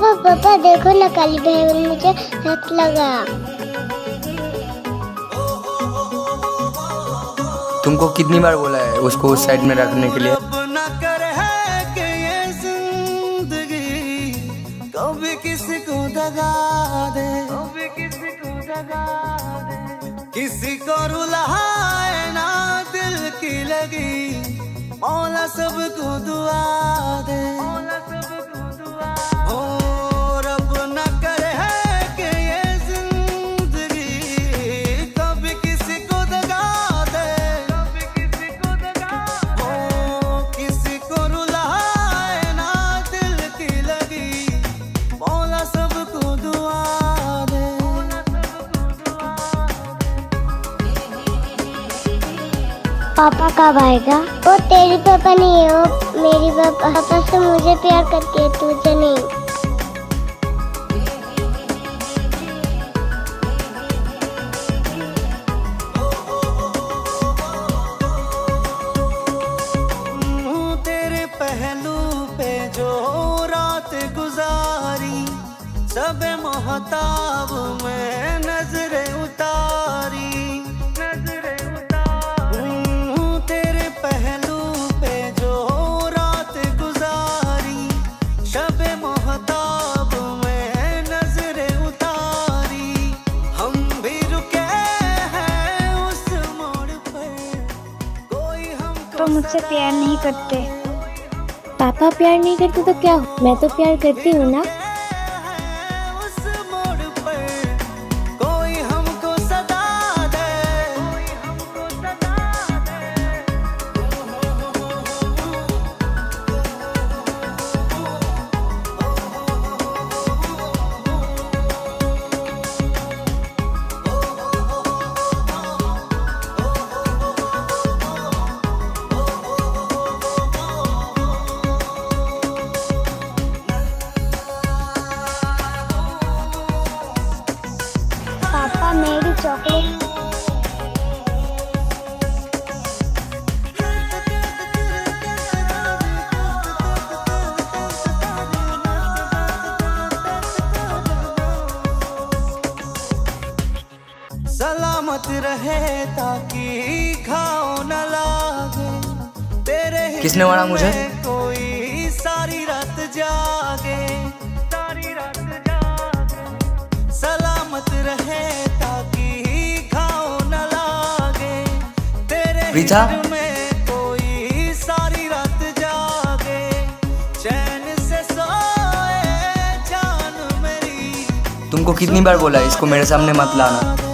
पापा पापा देखो ना, काली बहन मुझे हाथ लगा। तुमको कितनी बार बोला है उसको उस साइड में रखने के लिए? कभी किसी को दगा दे, किसी को रुलाए ना दिल की लगी, मौला सबको दुआ दे। ओ रब न करे है कि ये जिंदगी कभी किसी को दगा दे, ओ किसी को रुलाए ना दिल की लगी, मौला सबको दुआ दे। पापा कब आएगा? वो तेरी पापा नहीं है, वो मेरी पापा। पापा से मुझे प्यार करती है, तुझे नहीं। तेरे पहलू पे जो रात गुजारी, सब मोहताब में नजरें उतारी, तेरे पहलू पे जो रात गुजारी, शब मोहताब में नजरें उतारी, हम भी रुके हैं उस मोड़ पर, कोई हमको तो मुझसे प्यार नहीं करते। पापा प्यार नहीं करते तो क्या हो? मैं तो प्यार करती हूँ ना। पापा मेरी चॉकलेट। सलामत रहे ताकि घाव न लागे, तेरे किसने मारा मुझे? कोई सारी रात जागे, सलामत रहे ताकि घाव न लागे, तेरे प्रीता? में कोई सारी रात जागे, चैन से सोए जान मेरी। तुमको कितनी बार बोला इसको मेरे सामने मत लाना?